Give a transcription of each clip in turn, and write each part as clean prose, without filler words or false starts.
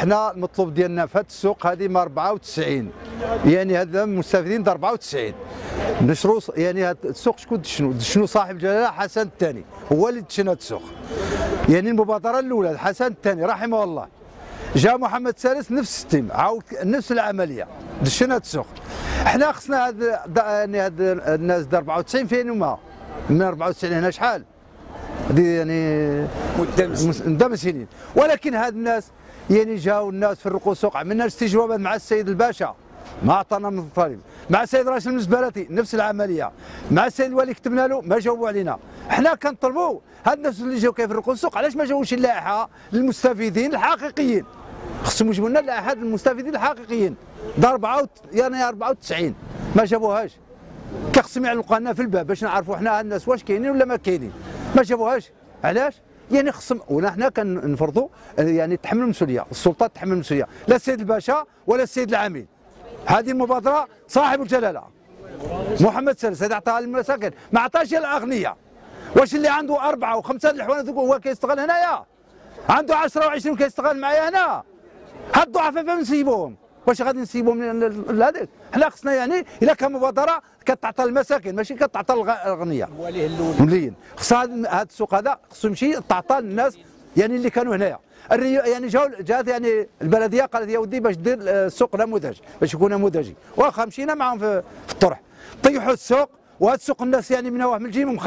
حنا المطلوب ديالنا في هذا السوق هذه ما 94، يعني هذا المستفيدين 94 نشروا. يعني هذا السوق شكون دشنو صاحب الجلاله حسن الثاني هو اللي دشن هذا السوق، يعني المبادره الاولى حسن الثاني رحمه الله. جاء محمد الثالث نفس السيستم، عاود نفس العمليه دشن هذا السوق. حنا خصنا هذا يعني هذا الناس 94 فين هما من 94 هنا شحال يعني مده سنين، ولكن هاد الناس يعني جاوا الناس فرقوا السوق. عملنا استجوابات مع السيد الباشا ما عطانا من الطالب، مع السيد رئيس المزبلاتي نفس العمليه، مع السيد الوالي كتبنا له ما جاوبوا علينا. حنا كنطلبوا هاد الناس اللي جاوا كيفرقوا السوق علاش ما جاوش اللائحه للمستفيدين الحقيقيين؟ خصهم يجيبوا لنا اللائحه للمستفيدين الحقيقيين. يعني 94 ما جابوهاش، كخصهم يعلقوا لنا في الباب باش نعرفوا حنا الناس واش كاينين ولا ما كاينين. ما جابوهاش علاش؟ يعني خصهم ولا حنا كنفرضوا يعني تحمل المسؤوليه، السلطات تحمل المسؤوليه، لا السيد الباشا ولا السيد العميد. هذه المبادره صاحب الجلاله محمد الثالث هذا عطاها للمساكن، ما عطاش للاغنياء. واش اللي عنده 4 و5 الحوانت هو كيستغل هنايا؟ عنده 10 و20 كيستغل معايا هنا؟ هاد الضعفاء فين نسيبوهم؟ واش غادي نسيبوهم لهذيك؟ حنا خصنا يعني الا كان مبادره كتعطى المساكن ماشي كتعطى الاغنياء. مليين خص هذا السوق هذا خصو يمشي تعطى للناس يعني اللي كانوا هنايا. يعني جات يعني البلديه قالت يا ودي باش دير السوق نموذج باش يكون نموذجي، واخا مشينا معاهم في الطرح طيحوا السوق. وهذا السوق الناس يعني من واحد من الجيم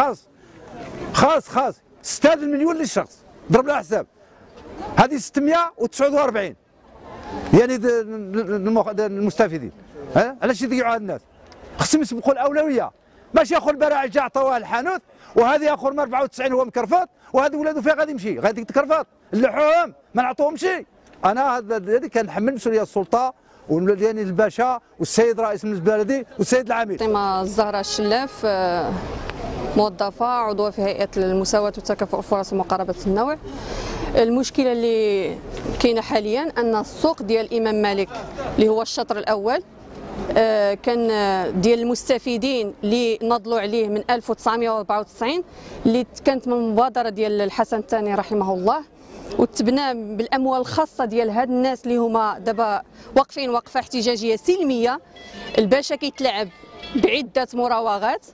خاص 6 مليون للشخص، ضرب لها حساب هذه 649 يعني المستفيدين. علاش يضيعوا هاد الناس؟ خصهم يسبقوا الاولويه، ماشي اخو البراعي جا عطاوها الحانوت وهذه اخر 94 هو مكرفط وهذا ولادو فين غادي يمشي؟ غادي يتكرفط اللحوم ما نعطوهمش. انا هذه كنحمل مسؤوليه السلطه يعني الباشا والسيد رئيس المجلس البلدي والسيد العميد. فاطمه الزهراء الشلاف، موظفه عضوه في هيئه المساواه وتكافؤ الفرص ومقاربه النوع. المشكله اللي كاينه حاليا ان السوق ديال الامام مالك اللي هو الشطر الاول كان ديال المستفيدين اللي نضلوا عليه من 1994 اللي كانت من مبادره ديال الحسن الثاني رحمه الله، وتبنى بالاموال الخاصه ديال هاد الناس اللي هما دابا واقفين وقفه احتجاجيه سلميه. الباشا كيتلعب بعده مراوغات،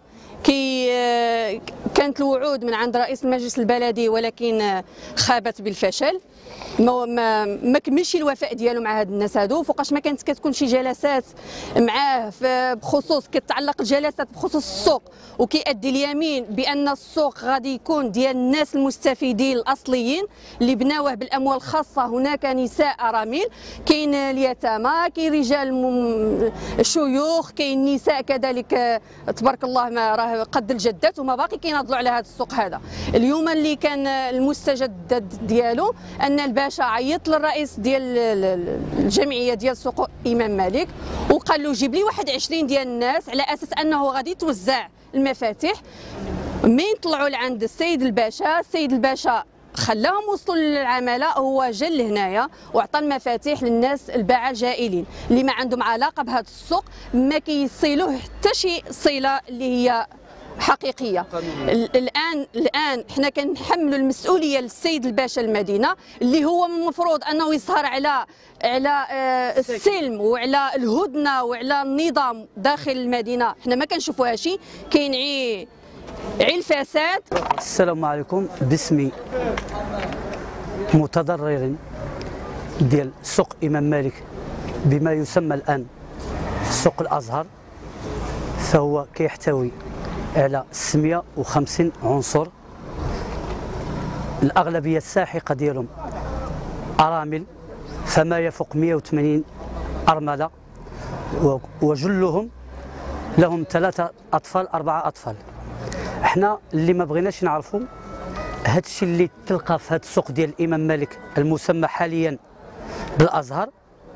كانت الوعود من عند رئيس المجلس البلدي ولكن خابت بالفشل. ما كملش الوفاء ديالو مع هاد الناس هادو، فوقاش ما كانت كتكون شي جلسات معاه بخصوص كتعلق الجلسات بخصوص السوق وكيأدي اليمين بان السوق غادي يكون ديال الناس المستفيدين الاصليين اللي بناوه بالاموال الخاصه. هناك نساء ارامل، كاين اليتامى، كاين رجال شيوخ، كاين نساء كذلك تبارك الله ما راه قد الجدات وما باقي كيناضلوا على هذا السوق هذا. اليوم اللي كان المستجد ديالو ان الباشا عيط للرئيس ديال الجمعيه ديال سوق امام مالك وقال له جيب لي 21 ديال الناس على اساس انه غادي توزع المفاتيح. من طلعوا لعند السيد الباشا خلاهم وصلوا للعماله، هو جا لهنايا وعطى المفاتيح للناس الباعه الجائلين اللي ما عندهم علاقه بهذا السوق، ما كيصيلوه حتى شي صله اللي هي حقيقيه. الان حنا كنحملوا المسؤوليه للسيد الباشا المدينه اللي هو من المفروض انه يسهر على السلم وعلى الهدنه وعلى النظام داخل المدينه. حنا ما كنشوفوها شي، كاين عي الفساد. السلام عليكم. باسمي متضرر ديال سوق امام مالك بما يسمى الان سوق الازهر، فهو كيحتوي على 650 عنصر، الأغلبية الساحقة ديالهم أرامل، فما يفوق 180 أرملة، وجلهم لهم 3 أطفال 4 أطفال. احنا اللي ما بغيناش نعرفوا هذا الشيء اللي تلقى في هذا السوق ديال الإمام مالك المسمى حاليا بالأزهر،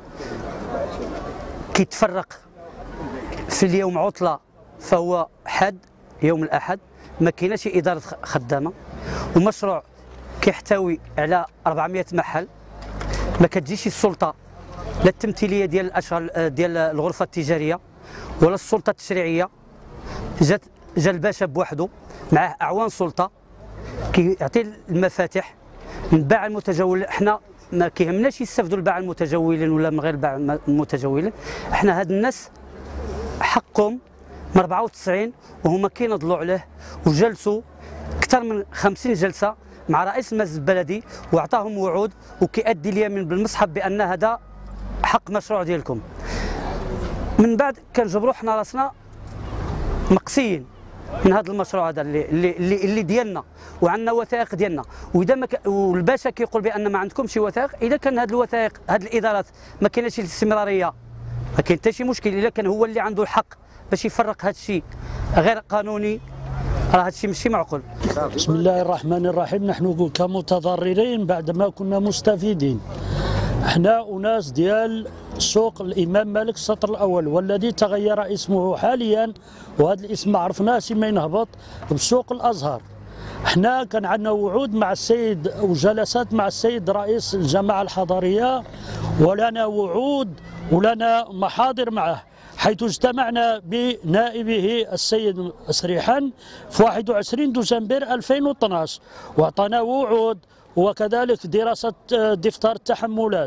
كيتفرق في اليوم عطلة فهو حد يوم الأحد، ما كايناش إدارة خدامة، ومشروع كيحتوي على 400 محل. ما كتجيش السلطة لا التمثيلية ديال الأشهر ديال الغرفة التجارية ولا السلطة التشريعية. جا الباشا بوحده معاه أعوان سلطة كيعطي المفاتيح، نباع المتجول. حنا ما كيهمناش يستافدوا الباعة المتجولين ولا من غير الباعة المتجولين. احنا هاد الناس حقهم من 94 وهما كينضلوا عليه وجلسوا اكثر من 50 جلسه مع رئيس المجلس البلدي واعطاهم وعود وكيأدي اليمين بالمصحف بان هذا حق مشروع ديالكم. من بعد كنجبروا حنا راسنا مقسيين من هذا المشروع هذا اللي ديالنا وعندنا وثائق ديالنا، واذا ما والباشا كيقول بان ما عندكمش وثائق. اذا كان هذه الوثائق هذه الادارات ما كايناش الاستمراريه ما كاين حتى شي مشكل. الا كان هو اللي عنده الحق باش يفرق هذا الشيء غير قانوني راه هذا الشيء ماشي معقول. بسم الله الرحمن الرحيم. نحن كمتضررين بعدما كنا مستفيدين، احنا اناس ديال سوق الامام مالك السطر الاول والذي تغير اسمه حاليا، وهذا الاسم ما عرفناش ما ينهبط بسوق الازهر. احنا كان عندنا وعود مع السيد وجلسات مع السيد رئيس الجماعه الحضريه، ولنا وعود ولنا محاضر معه، حيث اجتمعنا بنائبه السيد سريحان في 21 دجنبر 2012 واعطانا وعود وكذلك دراسة دفتر التحملات.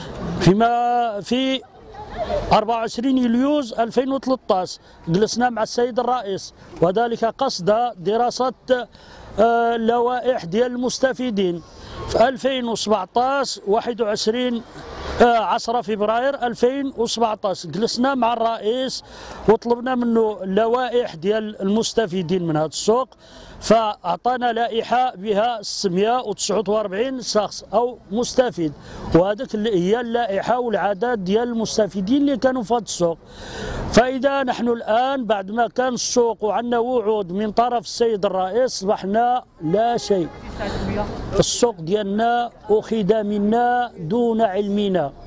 في 24 يوليوز 2013 جلسنا مع السيد الرئيس وذلك قصد دراسة اللوائح ديال المستفيدين. في 2017 21 10 فبراير 2017 جلسنا مع الرئيس وطلبنا منه اللوائح ديال المستفيدين من هذا السوق، فأعطانا لائحة بها 649 شخص أو مستفيد، وهذيك هي اللائحة والعدد ديال المستفيدين اللي كانوا في هذا السوق. فإذا نحن الآن بعد ما كان السوق وعندنا وعود من طرف السيد الرئيس أصبحنا لا شيء. السوق ديالنا أخذ منا دون علمنا.